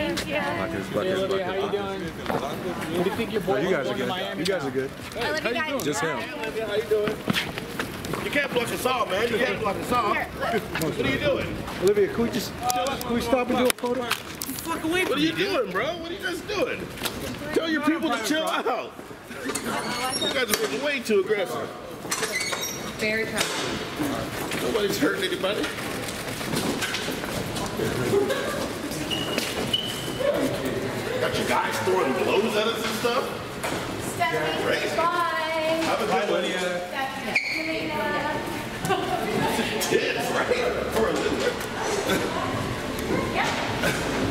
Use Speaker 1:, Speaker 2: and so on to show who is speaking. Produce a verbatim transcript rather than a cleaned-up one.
Speaker 1: Thank you.
Speaker 2: Buckets,
Speaker 3: Hey,
Speaker 2: buckets,
Speaker 3: Olivia, how you
Speaker 2: buckets.
Speaker 3: doing? What do you think your boy
Speaker 2: Oh, you guys
Speaker 3: going
Speaker 2: are
Speaker 3: to
Speaker 2: good.
Speaker 3: Miami
Speaker 2: You guys
Speaker 3: now?
Speaker 2: are good.
Speaker 1: I love you guys.
Speaker 2: Just him.
Speaker 4: Olivia, how you doing? You can't block us off, man. You can't block us off. What are you doing?
Speaker 2: Olivia, can we just can we stop and do a photo?
Speaker 4: Fuck away from What are you doing, bro? What are you guys doing? Tell your people to chill out. You guys are getting way too aggressive.
Speaker 1: Very proud.
Speaker 4: Nobody's hurting anybody. Got your guys throwing blows at us and stuff.
Speaker 1: Stephanie,
Speaker 4: Crazy.
Speaker 1: bye.
Speaker 4: Have a good one. Tits, right? For a living.
Speaker 1: Yeah.